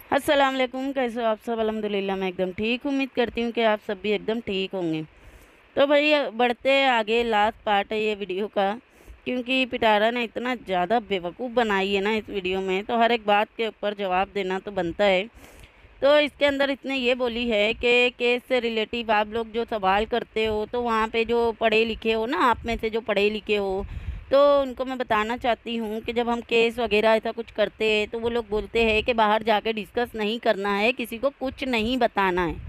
अस्सलाम वालेकुम। कैसे हो आप सब? अल्हम्दुलिल्लाह मैं एकदम ठीक। उम्मीद करती हूँ कि आप सब भी एकदम ठीक होंगे। तो भाई बढ़ते हैं आगे। लास्ट पार्ट है ये वीडियो का, क्योंकि पिटारा ने इतना ज़्यादा बेवकूफ़ बनाई है ना इस वीडियो में, तो हर एक बात के ऊपर जवाब देना तो बनता है। तो इसके अंदर इसने ये बोली है कि केस से रिलेटिव आप लोग जो सवाल करते हो, तो वहाँ पे जो पढ़े लिखे हो ना, आप में से जो पढ़े लिखे हो, तो उनको मैं बताना चाहती हूँ कि जब हम केस वगैरह ऐसा कुछ करते हैं तो वो लोग बोलते हैं कि बाहर जाके डिस्कस नहीं करना है, किसी को कुछ नहीं बताना है।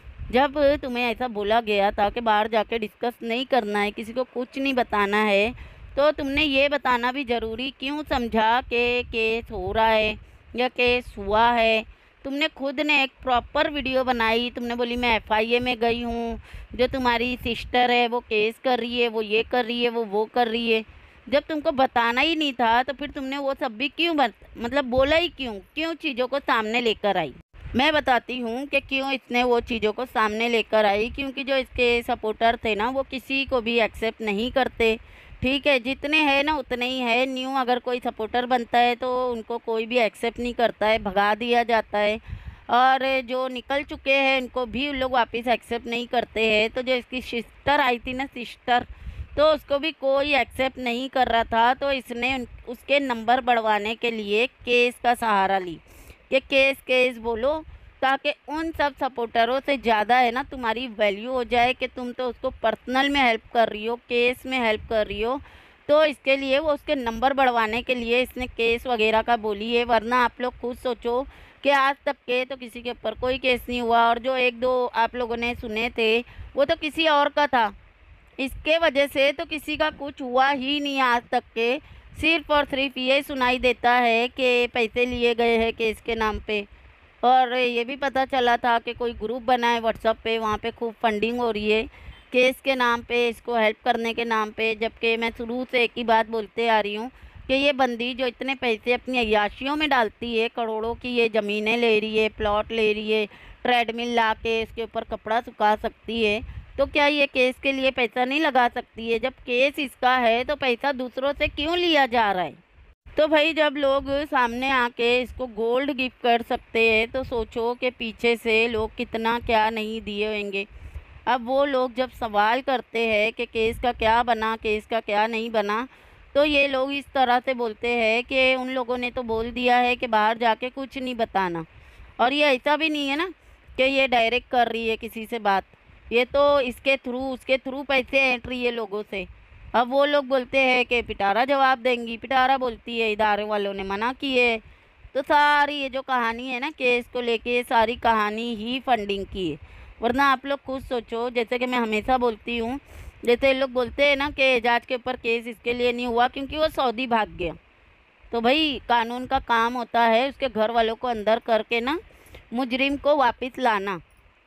जब तुम्हें ऐसा बोला गया था कि बाहर जाके डिस्कस नहीं करना है, किसी को कुछ नहीं बताना है, तो तुमने ये बताना भी ज़रूरी क्यों समझा कि केस हो रहा है या केस हुआ है? तुमने खुद ने एक प्रॉपर वीडियो बनाई, तुमने बोली मैं एफआईए में गई हूँ, जो तुम्हारी सिस्टर है वो केस कर रही है, वो ये कर रही है, वो कर रही है। जब तुमको बताना ही नहीं था तो फिर तुमने वो सब भी क्यों मतलब बोला ही क्यों? क्यों चीज़ों को सामने लेकर आई? मैं बताती हूँ कि क्यों इसने वो चीज़ों को सामने लेकर आई। क्योंकि जो इसके सपोर्टर थे ना, वो किसी को भी एक्सेप्ट नहीं करते। ठीक है, जितने हैं ना उतने ही है। न्यू अगर कोई सपोर्टर बनता है तो उनको कोई भी एक्सेप्ट नहीं करता है, भगा दिया जाता है। और जो निकल चुके हैं उनको भी उन लोग वापस एक्सेप्ट नहीं करते हैं। तो जो इसकी सिस्टर आई थी ना, सिस्टर, तो उसको भी कोई एक्सेप्ट नहीं कर रहा था। तो इसने उसके नंबर बढ़वाने के लिए केस का सहारा ली कि केस केस बोलो, ताकि उन सब सपोर्टरों से ज़्यादा है ना तुम्हारी वैल्यू हो जाए कि तुम तो उसको पर्सनल में हेल्प कर रही हो, केस में हेल्प कर रही हो। तो इसके लिए वो उसके नंबर बढ़वाने के लिए इसने केस वगैरह का बोली है। वरना आप लोग खुद सोचो कि आज तक के तो किसी के ऊपर कोई केस नहीं हुआ, और जो एक दो आप लोगों ने सुने थे वो तो किसी और का था। इसके वजह से तो किसी का कुछ हुआ ही नहीं आज तक के। सिर्फ और सिर्फ ये सुनाई देता है कि पैसे लिए गए हैं केस के नाम पे। और ये भी पता चला था कि कोई ग्रुप बना है व्हाट्सएप पे, वहाँ पे खूब फंडिंग हो रही है केस के नाम पे, इसको हेल्प करने के नाम पे। जबकि मैं शुरू से एक ही बात बोलते आ रही हूँ कि ये बंदी जो इतने पैसे अपनी अय्याशियों में डालती है, करोड़ों की ये ज़मीनें ले रही है, प्लॉट ले रही है, ट्रेडमिल ला के इसके ऊपर कपड़ा सुखा सकती है, तो क्या ये केस के लिए पैसा नहीं लगा सकती है? जब केस इसका है तो पैसा दूसरों से क्यों लिया जा रहा है? तो भाई जब लोग सामने आके इसको गोल्ड गिफ्ट कर सकते हैं, तो सोचो कि पीछे से लोग कितना क्या नहीं दिए होंगे। अब वो लोग जब सवाल करते हैं कि केस का क्या बना, केस का क्या नहीं बना, तो ये लोग इस तरह से बोलते हैं कि उन लोगों ने तो बोल दिया है कि बाहर जाके कुछ नहीं बताना। और ये ऐसा भी नहीं है ना कि ये डायरेक्ट कर रही है किसी से बात, ये तो इसके थ्रू उसके थ्रू पैसे एंट्री है लोगों से। अब वो लोग बोलते हैं कि पिटारा जवाब देंगी, पिटारा बोलती है इदारे वालों ने मना किए। तो सारी ये जो कहानी है ना केस को लेके, ये सारी कहानी ही फंडिंग की है। वरना आप लोग खुद सोचो, जैसे कि मैं हमेशा बोलती हूँ, जैसे लोग बोलते हैं ना कि एजाज के ऊपर केस इसके लिए नहीं हुआ क्योंकि वो सऊदी भाग गया। तो भाई कानून का काम होता है उसके घर वालों को अंदर करके ना मुजरिम को वापस लाना।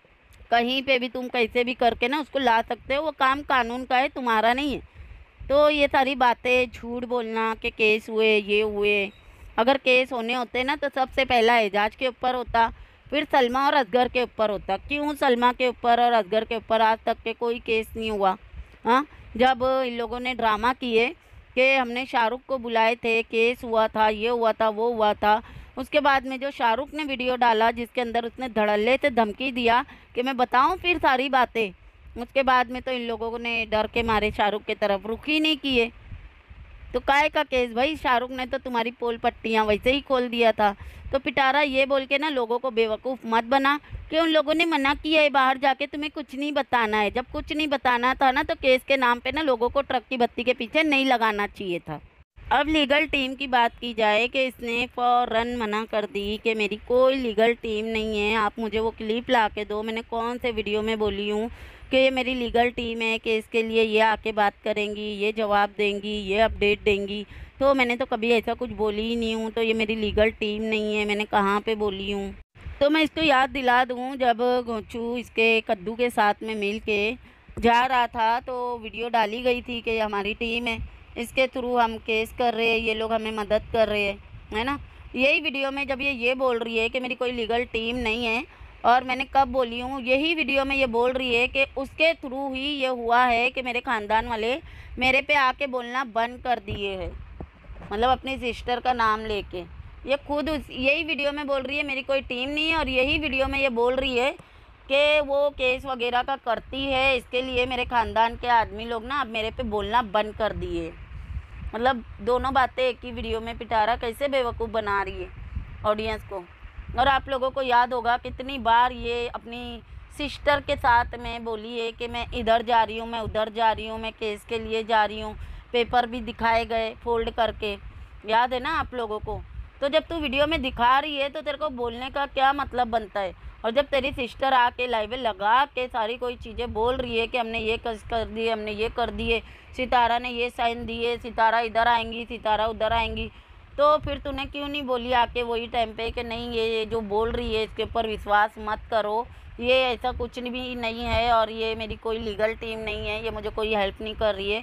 कहीं पे भी तुम कैसे भी करके ना उसको ला सकते हो, वो काम कानून का है, तुम्हारा नहीं है। तो ये सारी बातें, झूठ बोलना कि केस हुए ये हुए, अगर केस होने होते ना तो सबसे पहला एजाज के ऊपर होता, फिर सलमा और असगर के ऊपर होता। क्यों सलमा के ऊपर और असगर के ऊपर आज तक के कोई केस नहीं हुआ? हाँ, जब इन लोगों ने ड्रामा किए कि हमने शाहरुख को बुलाए थे, केस हुआ था, ये हुआ था, वो हुआ था, उसके बाद में जो शाहरुख ने वीडियो डाला जिसके अंदर उसने धड़ल्ले से धमकी दिया कि मैं बताऊं फिर सारी बातें, उसके बाद में तो इन लोगों ने डर के मारे शाहरुख की तरफ रुख ही नहीं किए। तो काहे का केस भाई? शाहरुख ने तो तुम्हारी पोल पट्टियाँ वैसे ही खोल दिया था। तो पिटारा ये बोल के ना लोगों को बेवकूफ़ मत बना कि उन लोगों ने मना किया है बाहर जाके तुम्हें कुछ नहीं बताना है। जब कुछ नहीं बताना था ना तो केस के नाम पे ना लोगों को ट्रक की बत्ती के पीछे नहीं लगाना चाहिए था। अब लीगल टीम की बात की जाए कि इसने फ़ौरन मना कर दी कि मेरी कोई लीगल टीम नहीं है, आप मुझे वो क्लिप ला के दो, मैंने कौन से वीडियो में बोली हूँ कि ये मेरी लीगल टीम है, कि इसके लिए ये आके बात करेंगी, ये जवाब देंगी, ये अपडेट देंगी। तो मैंने तो कभी ऐसा कुछ बोली ही नहीं हूँ, तो ये मेरी लीगल टीम नहीं है, मैंने कहाँ पे बोली हूँ? तो मैं इसको याद दिला दूँ, जब गोचू इसके कद्दू के साथ में मिल के जा रहा था तो वीडियो डाली गई थी कि हमारी टीम है, इसके थ्रू हम केस कर रहे हैं, ये लोग हमें मदद कर रहे हैं, है ना? यही वीडियो में जब ये बोल रही है कि मेरी कोई लीगल टीम नहीं है, और मैंने कब बोली हूँ, यही वीडियो में ये बोल रही है कि उसके थ्रू ही ये हुआ है कि मेरे ख़ानदान वाले मेरे पे आके बोलना बंद कर दिए हैं, मतलब अपनी सिस्टर का नाम लेके। ये खुद यही वीडियो में बोल रही है मेरी कोई टीम नहीं है, और यही वीडियो में ये बोल रही है कि वो केस वगैरह का करती है, इसके लिए मेरे ख़ानदान के आदमी लोग ना अब मेरे पे बोलना बंद कर दिए। मतलब दोनों बातें एक ही वीडियो में पिटारा कैसे बेवकूफ़ बना रही है ऑडियंस को। और आप लोगों को याद होगा कितनी बार ये अपनी सिस्टर के साथ में बोली है कि मैं इधर जा रही हूँ, मैं उधर जा रही हूँ, मैं केस के लिए जा रही हूँ, पेपर भी दिखाए गए फोल्ड करके, याद है ना आप लोगों को। तो जब तू वीडियो में दिखा रही है तो तेरे को बोलने का क्या मतलब बनता है? और जब तेरी सिस्टर आके लाइव लगा के सारी कोई चीज़ें बोल रही है कि हमने ये कर दिए, हमने ये कर दिए, सितारा ने ये साइन दिए, सितारा इधर आएंगी, सितारा उधर आएंगी, तो फिर तूने क्यों नहीं बोली आके वही टाइम पे कि नहीं ये जो बोल रही है इसके ऊपर विश्वास मत करो, ये ऐसा कुछ भी नहीं है, और ये मेरी कोई लीगल टीम नहीं है, ये मुझे कोई हेल्प नहीं कर रही है,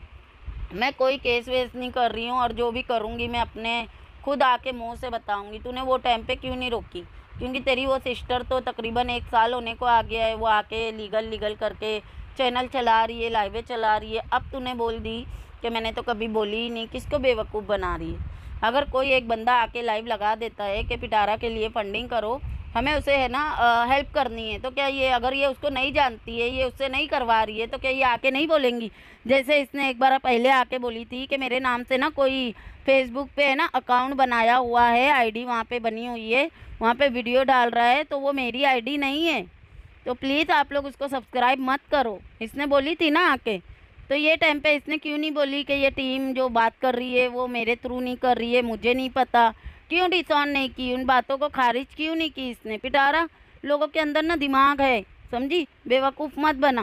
मैं कोई केस वेस नहीं कर रही हूँ, और जो भी करूँगी मैं अपने खुद आके मुंह से बताऊँगी। तूने वो टाइम पे क्यों नहीं रोकी? क्योंकि तेरी वो सिस्टर तो तकरीबन 1 साल होने को आ गया है, वो आके लीगल करके चैनल चला रही है, लाइवें चला रही है। अब तूने बोल दी कि मैंने तो कभी बोली ही नहीं। किसको बेवकूफ़ बना रही है? अगर कोई एक बंदा आके लाइव लगा देता है कि पिटारा के लिए फंडिंग करो, हमें उसे है ना हेल्प करनी है, तो क्या ये अगर ये उसको नहीं जानती है, ये उससे नहीं करवा रही है, तो क्या ये आके नहीं बोलेंगी? जैसे इसने एक बार पहले आके बोली थी कि मेरे नाम से ना कोई फेसबुक पे है ना अकाउंट बनाया हुआ है, आईडी वहाँ पे बनी हुई है, वहाँ पे वीडियो डाल रहा है, तो वो मेरी आईडी नहीं है, तो प्लीज़ आप लोग उसको सब्सक्राइब मत करो, इसने बोली थी ना आके। तो ये टाइम पे इसने क्यों नहीं बोली कि ये टीम जो बात कर रही है वो मेरे थ्रू नहीं कर रही है, मुझे नहीं पता? क्यों डिसऑन नहीं की? उन बातों को खारिज क्यों नहीं की इसने? पिटारा, लोगों के अंदर ना दिमाग है, समझी? बेवकूफ़ मत बना।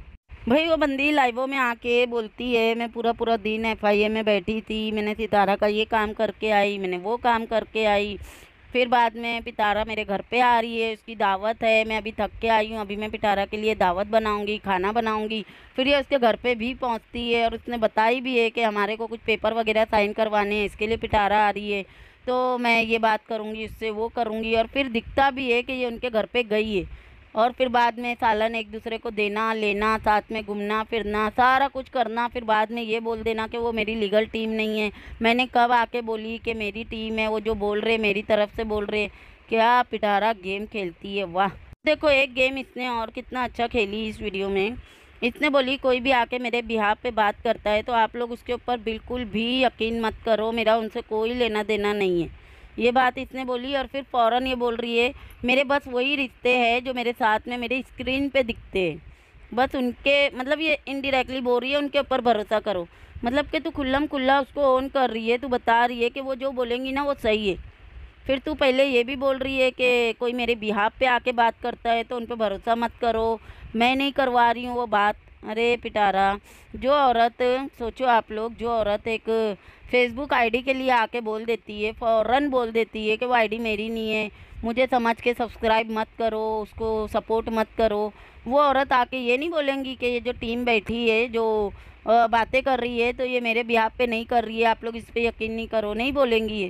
भाई वो बंदी लाइवों में आके बोलती है मैं पूरा दिन एफआईए में बैठी थी, मैंने सितारा का ये काम करके आई, मैंने वो काम करके आई, फिर बाद में पिटारा मेरे घर पे आ रही है, उसकी दावत है, मैं अभी थक के आई हूँ, अभी मैं पिटारा के लिए दावत बनाऊँगी, खाना बनाऊँगी। फिर ये उसके घर पे भी पहुँचती है, और उसने बताई भी है कि हमारे को कुछ पेपर वगैरह साइन करवाने हैं, इसके लिए पिटारा आ रही है, तो मैं ये बात करूँगी, इससे वो करूँगी। और फिर दिखता भी है कि ये उनके घर पे गई है, और फिर बाद में सालन एक दूसरे को देना लेना, साथ में घूमना फिरना, सारा कुछ करना, फिर बाद में ये बोल देना कि वो मेरी लीगल टीम नहीं है। मैंने कब आके बोली कि मेरी टीम है? वो जो बोल रहे मेरी तरफ से बोल रहे। क्या पिटारा गेम खेलती है, वाह। देखो एक गेम इसने और कितना अच्छा खेली इस वीडियो में। इसने बोली कोई भी आके मेरे बिहाफ पे बात करता है तो आप लोग उसके ऊपर बिल्कुल भी यकीन मत करो, मेरा उनसे कोई लेना देना नहीं है, ये बात इसने बोली। और फिर फ़ौरन ये बोल रही है मेरे बस वही रिश्ते हैं जो मेरे साथ में मेरे स्क्रीन पे दिखते हैं, बस उनके, मतलब ये इनडायरेक्टली बोल रही है उनके ऊपर भरोसा करो। मतलब कि तू खुल्लम खुल्ला उसको ऑन कर रही है, तू बता रही है कि वो जो बोलेंगी ना वो सही है। फिर तू पहले ये भी बोल रही है कि कोई मेरे बिहाफ पे आके बात करता है तो उन पे भरोसा मत करो, मैं नहीं करवा रही हूँ वो बात। अरे पिटारा, जो औरत, सोचो आप लोग, जो औरत एक फेसबुक आईडी के लिए आके बोल देती है, फ़ौरन बोल देती है कि वो आईडी मेरी नहीं है, मुझे समझ के सब्सक्राइब मत करो, उसको सपोर्ट मत करो, वो औरत आके ये नहीं बोलेंगी कि ये जो टीम बैठी है जो बातें कर रही है तो ये मेरे बिहाफ पे नहीं कर रही है, आप लोग इस पर यकीन नहीं करो, नहीं बोलेंगी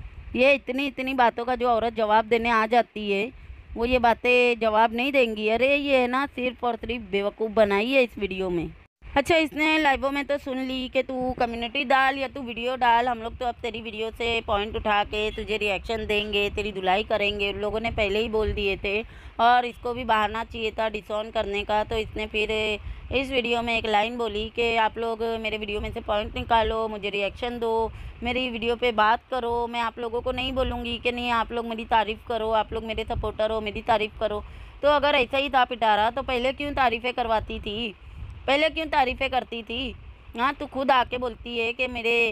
ये इतनी बातों का जो औरत जवाब देने आ जाती है वो ये बातें जवाब नहीं देंगी। अरे ये है ना सिर्फ और सिर्फ बेवकूफ़ बनाई है इस वीडियो में। अच्छा, इसने लाइवों में तो सुन ली कि तू कम्युनिटी डाल या तू वीडियो डाल, हम लोग तो अब तेरी वीडियो से पॉइंट उठा के तुझे रिएक्शन देंगे, तेरी धुलाई करेंगे, उन लोगों ने पहले ही बोल दिए थे। और इसको भी बहाना चाहिए था डिसऑन करने का, तो इसने फिर इस वीडियो में एक लाइन बोली कि आप लोग मेरे वीडियो में से पॉइंट निकालो, मुझे रिएक्शन दो, मेरी वीडियो पे बात करो, मैं आप लोगों को नहीं बोलूँगी कि नहीं आप लोग मेरी तारीफ़ करो, आप लोग मेरे सपोर्टर हो, मेरी तारीफ़ करो। तो अगर ऐसा ही था पिटारा तो पहले क्यों तारीफ़ें करवाती थी, पहले क्यों तारीफ़ें करती थी? हाँ, तू खुद आके बोलती है कि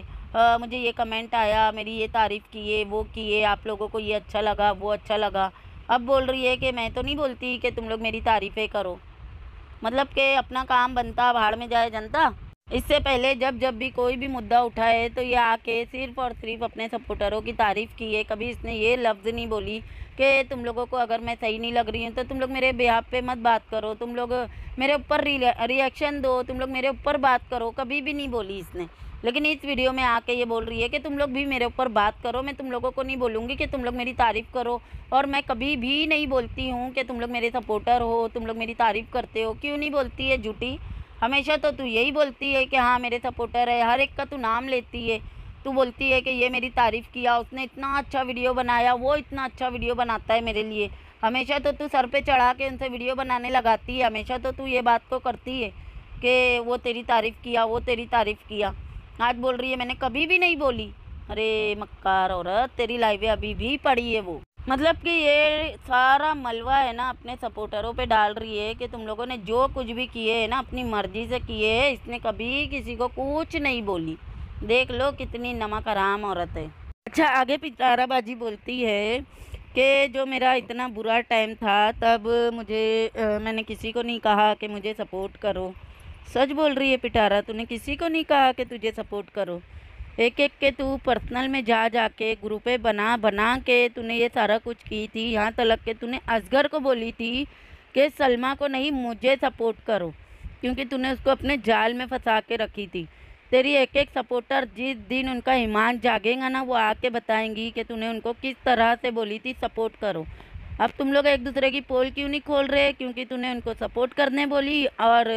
मुझे ये कमेंट आया, मेरी ये तारीफ़ किए, वो किए, आप लोगों को ये अच्छा लगा, वो अच्छा लगा। अब बोल रही है कि मैं तो नहीं बोलती कि तुम लोग मेरी तारीफ़ें करो, मतलब कि अपना काम बनता भाड़ में जाए जनता। इससे पहले जब भी कोई भी मुद्दा उठाए तो ये आके सिर्फ़ और सिर्फ अपने सपोर्टरों की तारीफ़ की है। कभी इसने ये लफ्ज़ नहीं बोली कि तुम लोगों को अगर मैं सही नहीं लग रही हूँ तो तुम लोग मेरे बिहाफ पे मत बात करो, तुम लोग मेरे ऊपर रिएक्शन दो, तुम लोग मेरे ऊपर बात करो, कभी भी नहीं बोली इसने। लेकिन इस वीडियो में आके ये बोल रही है कि तुम लोग भी मेरे ऊपर बात करो, मैं तुम लोगों को नहीं बोलूँगी कि तुम लोग मेरी तारीफ़ करो, और मैं कभी भी नहीं बोलती हूँ कि तुम लोग मेरे सपोर्टर हो, तुम लोग मेरी तारीफ़ करते हो। क्यों नहीं बोलती है झूठी? हमेशा तो तू यही बोलती है कि हाँ मेरे सपोर्टर है, हर एक का तू नाम लेती है। तू बोलती है कि ये मेरी तारीफ़ किया, उसने इतना अच्छा वीडियो बनाया, वो इतना अच्छा वीडियो बनाता है मेरे लिए। हमेशा तो तू सर पे चढ़ा के उनसे वीडियो बनाने लगाती है, हमेशा तो तू ये बात को करती है कि वो तेरी तारीफ़ किया, वो तेरी तारीफ़ किया। आज बोल रही है मैंने कभी भी नहीं बोली। अरे मक्कार औरत, तेरी लाइवें अभी भी पड़ी है वो। मतलब कि ये सारा मलबा है ना अपने सपोर्टरों पे डाल रही है कि तुम लोगों ने जो कुछ भी किए है ना अपनी मर्जी से किए है, इसने कभी किसी को कुछ नहीं बोली। देख लो कितनी नमक हराम औरत है। अच्छा, आगे पिटाराबाजी बोलती है कि जो मेरा इतना बुरा टाइम था तब मुझे मैंने किसी को नहीं कहा कि मुझे सपोर्ट करो। सच बोल रही है पिटारा, तूने किसी को नहीं कहा कि तुझे सपोर्ट करो। एक एक के तू पर्सनल में जा जाके ग्रुपे बना बना के तूने ये सारा कुछ की थी। यहाँ तक के तूने असगर को बोली थी कि सलमा को नहीं मुझे सपोर्ट करो, क्योंकि तूने उसको अपने जाल में फंसा के रखी थी। तेरी एक एक सपोर्टर जिस दिन उनका ईमान जागेगा ना वो आके बताएंगी कि तूने उनको किस तरह से बोली थी सपोर्ट करो। अब तुम लोग एक दूसरे की पोल क्यों नहीं खोल रहे? क्योंकि तूने उनको सपोर्ट करने बोली और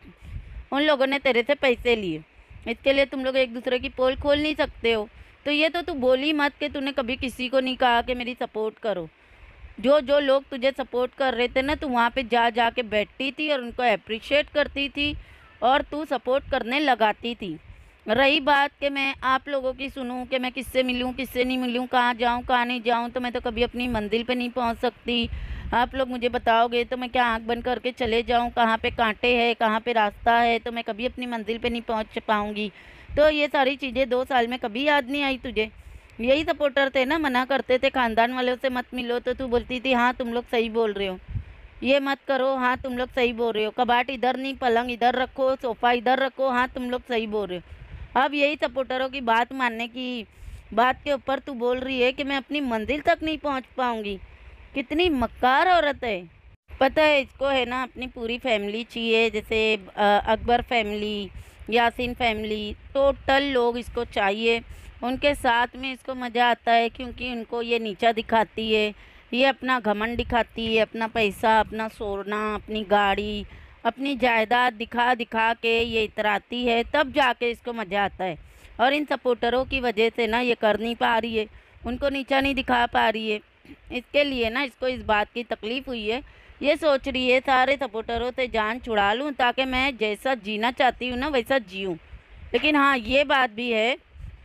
उन लोगों ने तेरे से पैसे लिए। इसके लिए तुम लोग एक दूसरे की पोल खोल नहीं सकते हो। तो ये तो तू बोली मत कि तूने कभी किसी को नहीं कहा कि मेरी सपोर्ट करो। जो जो लोग तुझे सपोर्ट कर रहे थे ना, तू वहाँ पे जा जा के बैठती थी और उनको अप्रिशिएट करती थी और तू सपोर्ट करने लगाती थी। रही बात कि मैं आप लोगों की सुनूं कि मैं किससे मिलूं किससे नहीं मिलूं, कहाँ जाऊं कहाँ नहीं जाऊं, तो मैं तो कभी अपनी मंजिल पे नहीं पहुंच सकती। आप लोग मुझे बताओगे तो मैं क्या आंख बंद करके चले जाऊं? कहाँ पे कांटे हैं कहाँ पे रास्ता है, तो मैं कभी अपनी मंजिल पे नहीं पहुंच पाऊंगी। तो ये सारी चीज़ें 2 साल में कभी याद नहीं आई तुझे? यही सपोर्टर थे ना, मना करते थे खानदान वालों से मत मिलो, तो तू बोलती थी हाँ तुम लोग सही बोल रहे हो, ये मत करो, हाँ तुम लोग सही बोल रहे हो, कबाट इधर नहीं पलंग इधर रखो, सोफ़ा इधर रखो, हाँ तुम लोग सही बोल रहे हो। अब यही सपोर्टरों की बात मानने की बात के ऊपर तू बोल रही है कि मैं अपनी मंजिल तक नहीं पहुंच पाऊंगी। कितनी मक्कार औरत है। पता है इसको है ना अपनी पूरी फैमिली चाहिए, जैसे Akbar family, Yasin family, total लोग इसको चाहिए। उनके साथ में इसको मज़ा आता है क्योंकि उनको ये नीचा दिखाती है, ये अपना घमंड दिखाती है, अपना पैसा अपना सोना अपनी गाड़ी अपनी जायदाद दिखा दिखा के ये इतराती है, तब जाके इसको मज़ा आता है। और इन सपोर्टरों की वजह से ना ये कर नहीं पा रही है, उनको नीचा नहीं दिखा पा रही है। इसके लिए ना इसको इस बात की तकलीफ़ हुई है, ये सोच रही है सारे सपोर्टरों से जान छुड़ा लूँ ताकि मैं जैसा जीना चाहती हूँ ना वैसा जीऊँ। लेकिन हाँ ये बात भी है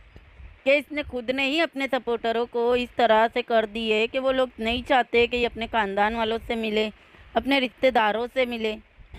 कि इसने खुद ने ही अपने सपोर्टरों को इस तरह से कर दी है कि वो लोग नहीं चाहते कि ये अपने ख़ानदान वालों से मिले, अपने रिश्तेदारों से मिले।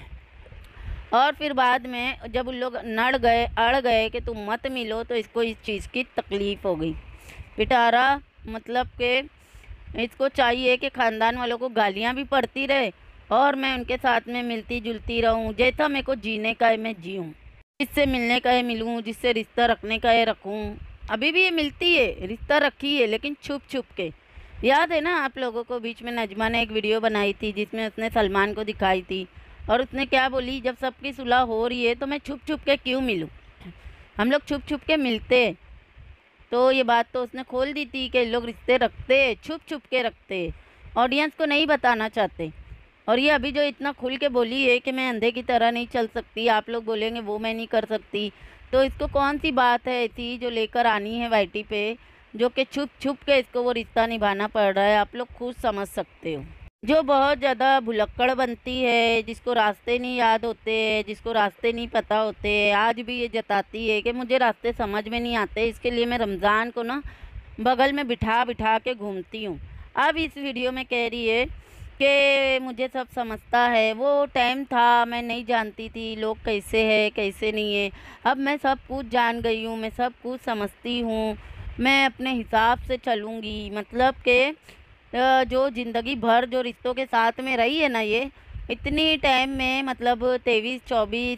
और फिर बाद में जब उन लोग अड़ गए कि तुम मत मिलो, तो इसको इस चीज़ की तकलीफ़ हो गई। पिटारा मतलब कि इसको चाहिए कि ख़ानदान वालों को गालियाँ भी पड़ती रहे और मैं उनके साथ में मिलती जुलती रहूं, जैसा मेरे को जीने का है मैं जीऊँ, जिससे मिलने का है मिलूँ, जिससे रिश्ता रखने का है रखूँ। अभी भी ये मिलती है, रिश्ता रखी है, लेकिन छुप छुप के। याद है ना आप लोगों को, बीच में नजमा ने एक वीडियो बनाई थी जिसमें उसने सलमान को दिखाई थी और उसने क्या बोली, जब सबकी सुलह हो रही है तो मैं छुप छुप के क्यों मिलूँ, हम लोग छुप छुप के मिलते हैं। तो ये बात तो उसने खोल दी थी कि लोग रिश्ते रखते छुप छुप के रखते, ऑडियंस को नहीं बताना चाहते। और ये अभी जो इतना खुल के बोली है कि मैं अंधे की तरह नहीं चल सकती, आप लोग बोलेंगे वो मैं नहीं कर सकती, तो इसको कौन सी बात है ऐसी जो लेकर आनी है वाईटी पे, जो कि छुप छुप के इसको वो रिश्ता निभाना पड़ रहा है। आप लोग खुद समझ सकते हो। जो बहुत ज़्यादा भुलक्कड़ बनती है, जिसको रास्ते नहीं याद होते, जिसको रास्ते नहीं पता होते, आज भी ये जताती है कि मुझे रास्ते समझ में नहीं आते, इसके लिए मैं रमज़ान को ना बगल में बिठा बिठा के घूमती हूँ। अब इस वीडियो में कह रही है कि मुझे सब समझता है, वो टाइम था मैं नहीं जानती थी लोग कैसे है कैसे नहीं है, अब मैं सब कुछ जान गई हूँ, मैं सब कुछ समझती हूँ, मैं अपने हिसाब से चलूँगी। मतलब कि जो ज़िंदगी भर जो रिश्तों के साथ में रही है ना, ये इतनी टाइम में मतलब 23 24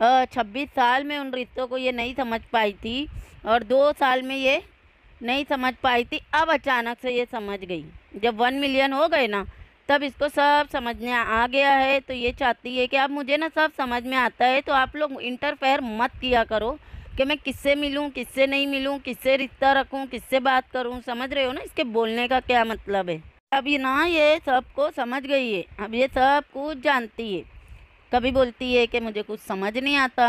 26 साल में उन रिश्तों को ये नहीं समझ पाई थी और 2 साल में ये नहीं समझ पाई थी। अब अचानक से ये समझ गई, जब 1 मिलियन हो गए ना तब इसको सब समझ में आ गया है। तो ये चाहती है कि अब मुझे ना सब समझ में आता है, तो आप लोग इंटरफेयर मत किया करो कि मैं किससे मिलूं किससे नहीं मिलूं, किससे रिश्ता रखूं किससे बात करूं। समझ रहे हो ना इसके बोलने का क्या मतलब है? अब ये ना ये सबको समझ गई है, अब ये सब कुछ जानती है। कभी बोलती है कि मुझे कुछ समझ नहीं आता,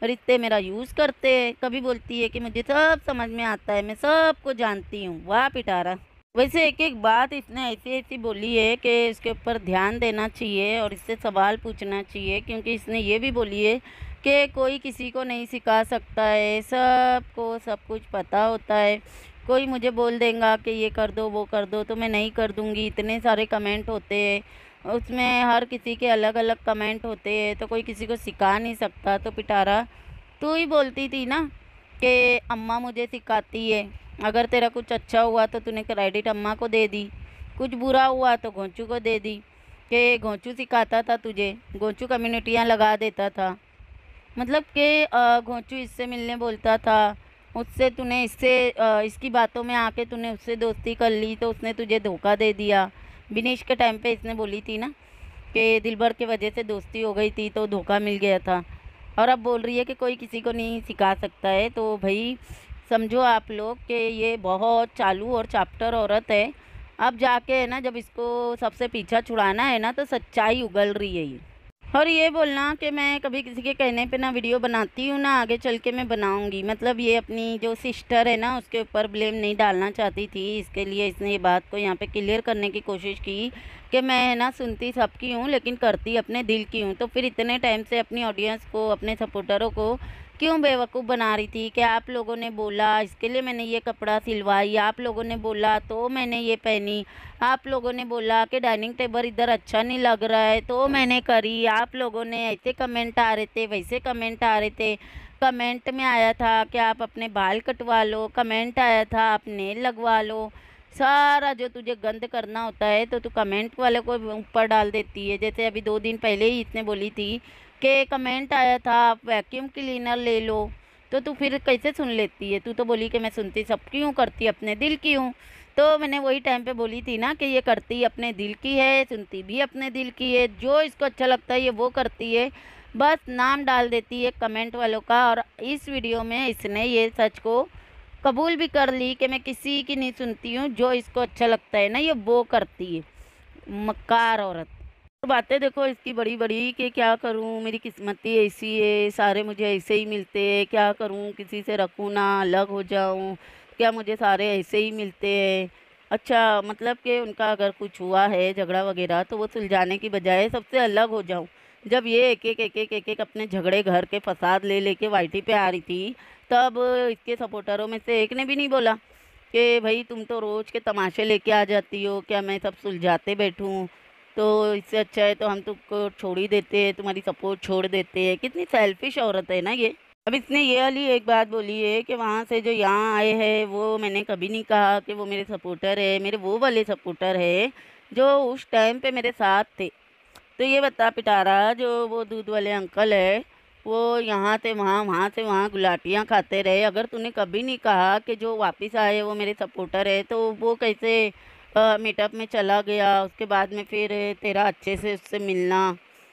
रिश्ते मेरा यूज़ करते हैं। कभी बोलती है कि मुझे सब समझ में आता है, मैं सबको जानती हूँ। वाह पिटारा! वैसे एक-एक बात इसने ऐसी-ऐसी बोली है कि इसके ऊपर ध्यान देना चाहिए और इससे सवाल पूछना चाहिए, क्योंकि इसने ये भी बोली है कि कोई किसी को नहीं सिखा सकता है, सबको सब कुछ पता होता है। कोई मुझे बोल देगा कि ये कर दो, वो कर दो, तो मैं नहीं कर दूँगी। इतने सारे कमेंट होते हैं, उसमें हर किसी के अलग-अलग कमेंट होते हैं, तो कोई किसी को सिखा नहीं सकता। तो पिटारा, तू ही बोलती थी ना कि अम्मा मुझे सिखाती है। अगर तेरा कुछ अच्छा हुआ तो तूने क्रेडिट अम्मा को दे दी, कुछ बुरा हुआ तो घोंचू को दे दी कि घोंचू सिखाता था तुझे, घोंचू कम्युनिटियाँ लगा देता था। मतलब कि घोंचू इससे मिलने बोलता था, उससे तूने इसकी बातों में आके तूने उससे दोस्ती कर ली, तो उसने तुझे धोखा दे दिया। विनेश के टाइम पे इसने बोली थी ना कि दिलबर की वजह से दोस्ती हो गई थी, तो धोखा मिल गया था। और अब बोल रही है कि कोई किसी को नहीं सिखा सकता है। तो भाई समझो आप लोग कि ये बहुत चालू और चाप्टर औरत है। अब जाके है ना, जब इसको सबसे पीछा छुड़ाना है ना, तो सच्चाई उगल रही है ये। और ये बोलना कि मैं कभी किसी के कहने पे ना वीडियो बनाती हूँ, ना आगे चल के मैं बनाऊँगी। मतलब ये अपनी जो सिस्टर है ना, उसके ऊपर ब्लेम नहीं डालना चाहती थी। इसके लिए इसने ये बात को यहाँ पे क्लियर करने की कोशिश की कि मैं है ना सुनती सबकी हूँ, लेकिन करती अपने दिल की हूँ। तो फिर इतने टाइम से अपनी ऑडियंस को, अपने सपोर्टरों को क्यों बेवकूफ़ बना रही थी कि आप लोगों ने बोला इसके लिए मैंने ये कपड़ा सिलवाई, आप लोगों ने बोला तो मैंने ये पहनी, आप लोगों ने बोला कि डाइनिंग टेबल इधर अच्छा नहीं लग रहा है तो मैंने करी, आप लोगों ने ऐसे कमेंट आ रहे थे, वैसे कमेंट आ रहे थे। कमेंट में आया था कि आप अपने बाल कटवा लो, कमेंट आया था आप नेल लगवा लो। सारा जो तुझे गंद करना होता है तो तू कमेंट वाले को ऊपर डाल देती है। जैसे अभी 2 दिन पहले ही इसने बोली थी कि कमेंट आया था आप वैक्यूम क्लीनर ले लो, तो तू फिर कैसे सुन लेती है? तू तो बोली कि मैं सुनती सबकी हूँ, करती अपने दिल की हूँ। तो मैंने वही टाइम पे बोली थी ना कि ये करती अपने दिल की है, सुनती भी अपने दिल की है, जो इसको अच्छा लगता है ये वो करती है। बस नाम डाल देती है कमेंट वालों का। और इस वीडियो में इसने ये सच को कबूल भी कर ली कि मैं किसी की नहीं सुनती हूँ, जो इसको अच्छा लगता है ना ये वो करती है। मक्कार औरत। तो बातें देखो इसकी बड़ी-बड़ी कि क्या करूँ, मेरी किस्मत ही ऐसी है, सारे मुझे ऐसे ही मिलते हैं, क्या करूँ, किसी से रखूँ ना, अलग हो जाऊँ, क्या मुझे सारे ऐसे ही मिलते हैं। अच्छा, मतलब कि उनका अगर कुछ हुआ है झगड़ा वगैरह तो वो सुलझाने की बजाय सबसे अलग हो जाऊँ। जब ये एक-एक अपने झगड़े घर के फ़साद ले लेके वाईटी पे आ रही थी, तब इसके सपोर्टरों में से एक ने भी नहीं बोला कि भई तुम तो रोज़ के तमाशे लेके आ जाती हो, क्या मैं सब सुलझाते बैठूँ? तो इससे अच्छा है तो हम तुमको छोड़ ही देते हैं, तुम्हारी सपोर्ट छोड़ देते हैं। कितनी सेल्फिश औरत है ना ये। अब इसने ये वाली एक बात बोली है कि वहाँ से जो यहाँ आए हैं वो मैंने कभी नहीं कहा कि वो मेरे सपोर्टर है, मेरे वो वाले सपोर्टर है जो उस टाइम पे मेरे साथ थे। तो ये बता पिटारा, जो वो दूध वाले अंकल है, वो यहाँ से वहाँ, वहाँ से वहाँ गुलाटियाँ खाते रहे। अगर तूने कभी नहीं कहा कि जो वापस आए वो मेरे सपोर्टर है, तो वो कैसे मीटअप में चला गया? उसके बाद में फिर तेरा अच्छे से उससे मिलना,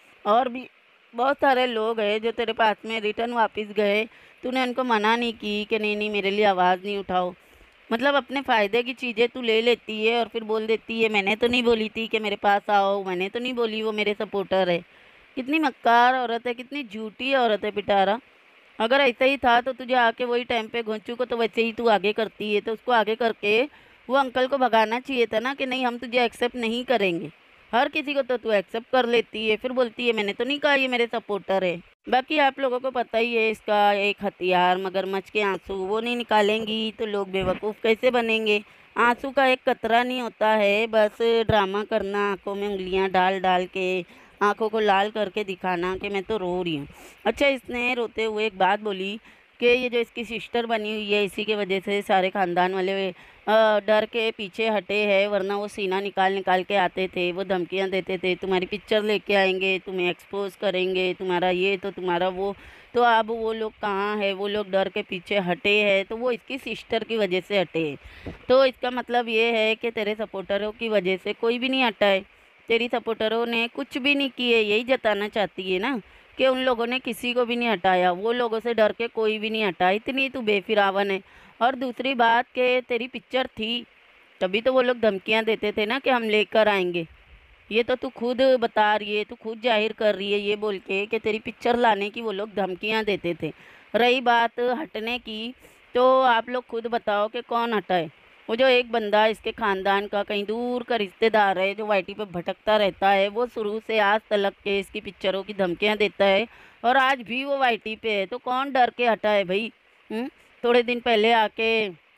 और भी बहुत सारे लोग हैं जो तेरे पास में रिटर्न वापस गए, तूने उनको मना नहीं की कि नहीं नहीं मेरे लिए आवाज़ नहीं उठाओ। मतलब अपने फ़ायदे की चीज़ें तू ले लेती है और फिर बोल देती है मैंने तो नहीं बोली थी कि मेरे पास आओ, मैंने तो नहीं बोली वो मेरे सपोर्टर है। कितनी मक्कार औरत है, कितनी झूठी औरत है पिटारा। अगर ऐसा ही था तो तुझे आके वही टाइम पे घोंचू को तो वैसे ही तू आगे करती है, तो उसको आगे करके वो अंकल को भगाना चाहिए था ना कि नहीं हम तुझे एक्सेप्ट नहीं करेंगे। हर किसी को तो तू एक्सेप्ट कर लेती है, फिर बोलती है मैंने तो नहीं कहा ये मेरे सपोर्टर है। बाकी आप लोगों को पता ही है इसका एक हथियार, मगरमच्छ के आंसू, वो नहीं निकालेंगी तो लोग बेवकूफ़ कैसे बनेंगे? आंसू का एक कतरा नहीं होता है, बस ड्रामा करना, आंखों में उंगलियां डाल डाल के, आंखों को लाल करके दिखाना कि मैं तो रो रही हूँ। अच्छा, इसने रोते हुए एक बात बोली कि ये जो इसकी सिस्टर बनी हुई है इसी की वजह से सारे ख़ानदान वाले डर के पीछे हटे हैं, वरना वो सीना निकाल निकाल के आते थे, वो धमकियाँ देते थे तुम्हारी पिक्चर लेके आएंगे, तुम्हें एक्सपोज करेंगे, तुम्हारा ये तो तुम्हारा वो। तो अब वो लोग कहाँ है? वो लोग डर के पीछे हटे हैं, तो वो इसकी सिस्टर की वजह से हटे हैं। तो इसका मतलब ये है कि तेरे सपोर्टरों की वजह से कोई भी नहीं हटा है, तेरी सपोर्टरों ने कुछ भी नहीं किए, यही जताना चाहती है ना कि उन लोगों ने किसी को भी नहीं हटाया, वो लोगों से डर के कोई भी नहीं हटा। इतनी तू बेफिरावन है। और दूसरी बात कि तेरी पिक्चर थी, तभी तो वो लोग धमकियां देते थे ना कि हम लेकर आएंगे। ये तो तू खुद बता रही है, तू खुद जाहिर कर रही है ये बोल के कि तेरी पिक्चर लाने की वो लोग धमकियां देते थे। रही बात हटने की, तो आप लोग खुद बताओ कि कौन हटाए। वो जो एक बंदा इसके खानदान का कहीं दूर का रिश्तेदार है जो वाईटी पे भटकता रहता है, वो शुरू से आज तलक के इसकी पिक्चरों की धमकियां देता है और आज भी वो वाईटी पे है, तो कौन डर के हटाए भाई। थोड़े दिन पहले आके,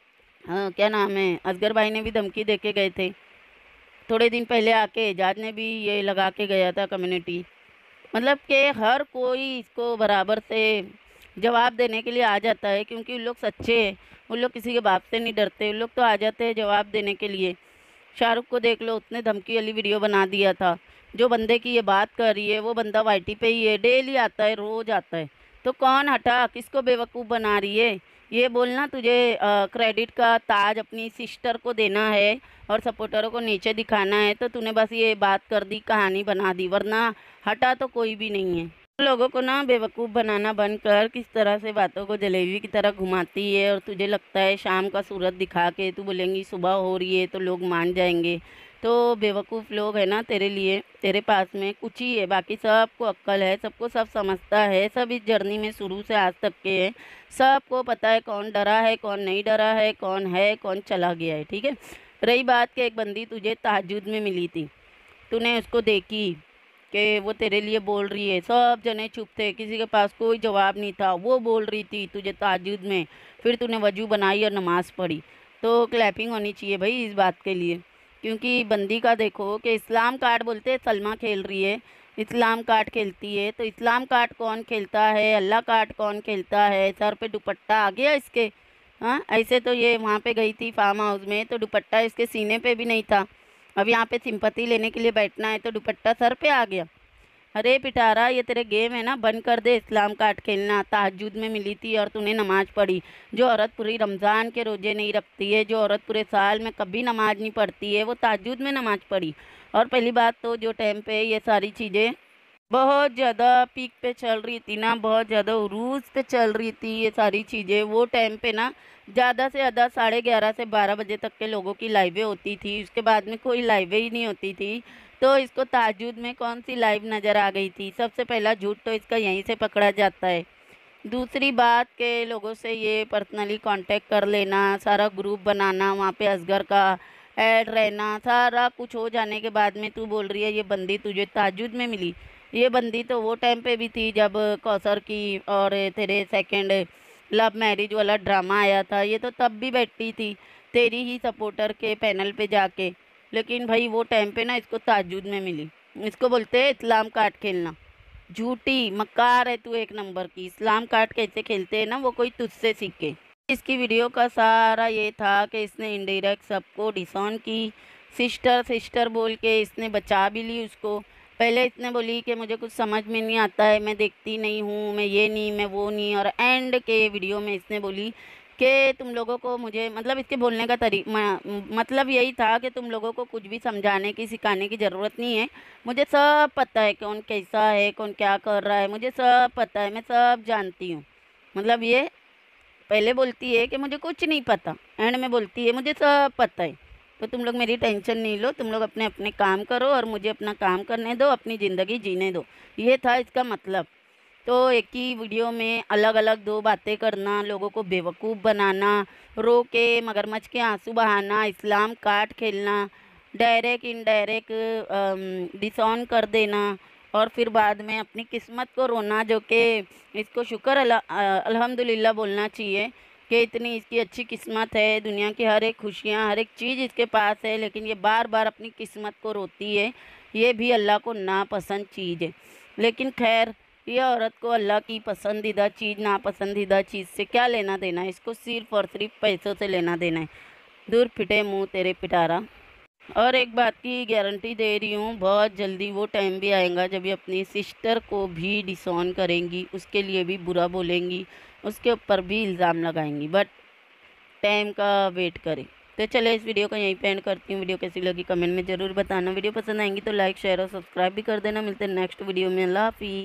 हाँ क्या नाम है, असगर भाई ने भी धमकी दे के गए थे। थोड़े दिन पहले आके एजाज ने भी ये लगा के गया था कम्युनिटी। मतलब कि हर कोई इसको बराबर से जवाब देने के लिए आ जाता है, क्योंकि उन लोग सच्चे हैं। उन लोग किसी के बाप से नहीं डरते, उन लोग तो आ जाते हैं जवाब देने के लिए। शाहरुख को देख लो, उसने धमकी वाली वीडियो बना दिया था। जो बंदे की ये बात कर रही है वो बंदा वाईटी पे ही है, डेली आता है, रोज आता है। तो कौन हटा, किसको बेवकूफ़ बना रही है। ये बोलना तुझे क्रेडिट का ताज अपनी सिस्टर को देना है और सपोर्टरों को नीचे दिखाना है, तो तूने बस ये बात कर दी, कहानी बना दी, वरना हटा तो कोई भी नहीं है। लोगों को ना बेवकूफ़ बनाना बंद कर। किस तरह से बातों को जलेबी की तरह घुमाती है और तुझे लगता है शाम का सूरज दिखा के तू बोलेंगी सुबह हो रही है तो लोग मान जाएंगे। तो बेवकूफ़ लोग है ना तेरे लिए, तेरे पास में कुछ ही है, बाकी सबको अक्ल है, सबको सब समझता है। सब इस जर्नी में शुरू से आज तक के हैं, सबको पता है कौन डरा है कौन नहीं डरा है कौन चला गया है, ठीक है। रही बात कि एक बंदी तुझे तहज्जुद में मिली थी, तूने उसको देखी कि वो तेरे लिए बोल रही है, सब जने चुप थे, किसी के पास कोई जवाब नहीं था, वो बोल रही थी तुझे तहज्जुद में। फिर तूने वजू बनाई और नमाज़ पढ़ी, तो क्लैपिंग होनी चाहिए भाई इस बात के लिए। क्योंकि बंदी का देखो कि इस्लाम कार्ड बोलते हैं, सलमा खेल रही है, इस्लाम कार्ड खेलती है। तो इस्लाम कार्ड कौन खेलता है, अल्लाह कार्ड कौन खेलता है। सर पे दुपट्टा आ गया इसके। हाँ, ऐसे तो ये वहाँ पे गई थी फार्म हाउस में तो दुपट्टा इसके सीने पे भी नहीं था। अब यहाँ पे सिंपत्ति लेने के लिए बैठना है तो दुपट्टा सर पे आ गया। अरे पिटारा, ये तेरे गेम है ना, बंद कर दे इस्लाम कार्ड खेलना। तहज्जुद में मिली थी और तूने नमाज पढ़ी। जो औरत पूरी रमज़ान के रोजे नहीं रखती है, जो औरत पूरे साल में कभी नमाज नहीं पढ़ती है, वो तहज्जुद में नमाज पढ़ी। और पहली बात तो जो टाइम पे ये सारी चीज़ें बहुत ज़्यादा पीक पे चल रही थी ना, बहुत ज़्यादा उरूज पे चल रही थी ये सारी चीज़ें, वो टाइम पे ना ज़्यादा से ज़्यादा 11:30 से 12 बजे तक के लोगों की लाइवें होती थी, उसके बाद में कोई लाइवें ही नहीं होती थी। तो इसको तहज्जुद में कौन सी लाइव नज़र आ गई थी। सबसे पहला झूठ तो इसका यहीं से पकड़ा जाता है। दूसरी बात के लोगों से ये पर्सनली कांटेक्ट कर लेना, सारा ग्रुप बनाना, वहाँ पे असगर का ऐड रहना, सारा कुछ हो जाने के बाद में तू बोल रही है ये बंदी तुझे तहज्जुद में मिली। ये बंदी तो वो टाइम पे भी थी जब कौसर की और तेरे सेकंड लव मैरिज वाला ड्रामा आया था, ये तो तब भी बैठती थी तेरी ही सपोर्टर के पैनल पे जाके। लेकिन भाई वो टाइम पे ना इसको तहज्जुद में मिली। इसको बोलते हैं इस्लाम कार्ड खेलना। झूठी मक्कार है तू एक नंबर की। इस्लाम कार्ड कैसे खेलते हैं ना वो कोई तुझसे सीखे। इसकी वीडियो का सारा ये था कि इसने इनडायरेक्ट सबको डिसऑन की। सिस्टर सिस्टर बोल के इसने बचा भी ली उसको। पहले इसने बोली कि मुझे कुछ समझ में नहीं आता है, मैं देखती नहीं हूँ, मैं ये नहीं मैं वो नहीं, और एंड के वीडियो में इसने बोली कि तुम लोगों को मुझे, मतलब इसके बोलने का मतलब यही था कि तुम लोगों को कुछ भी समझाने की सिखाने की ज़रूरत नहीं है। मुझे सब पता है कौन कैसा है, कौन क्या कर रहा है, मुझे सब पता है, मैं सब जानती हूँ। मतलब ये पहले बोलती है कि मुझे कुछ नहीं पता, एंड में बोलती है मुझे सब पता है। तो तुम लोग मेरी टेंशन नहीं लो, तुम लोग अपने अपने काम करो और मुझे अपना काम करने दो, अपनी ज़िंदगी जीने दो। ये था इसका मतलब। तो एक ही वीडियो में अलग अलग दो बातें करना, लोगों को बेवकूफ़ बनाना, रो के मगरमच्छ के आंसू बहाना, इस्लाम कार्ड खेलना, डायरेक्ट इनडायरेक्ट डिसऑन कर देना, और फिर बाद में अपनी किस्मत को रोना, जो कि इसको शुक्र अल्हम्दुलिल्लाह बोलना चाहिए कि इतनी इसकी अच्छी किस्मत है, दुनिया की हर एक खुशियाँ हर एक चीज़ इसके पास है, लेकिन ये बार बार अपनी किस्मत को रोती है। ये भी अल्लाह को नापसंद चीज़ है। लेकिन खैर, ये औरत को अल्लाह की पसंदीदा चीज़ नापसंदीदा चीज़ से क्या लेना देना है, इसको सिर्फ और सिर्फ पैसों से लेना देना है। दूर फिटे मुँह तेरे पिटारा। और एक बात की गारंटी दे रही हूँ, बहुत जल्दी वो टाइम भी आएगा जब ये अपनी सिस्टर को भी डिसऑन करेंगी, उसके लिए भी बुरा बोलेंगी, उसके ऊपर भी इल्ज़ाम लगाएंगी, बट टाइम का वेट करें। तो चले इस वीडियो को यहीं पे एंड करती हूँ। वीडियो कैसी लगी कमेंट में ज़रूर बताना। वीडियो पसंद आएंगी तो लाइक शेयर और सब्सक्राइब भी कर देना। मिलते हैं नेक्स्ट वीडियो में। अल्लाह हाफिज़।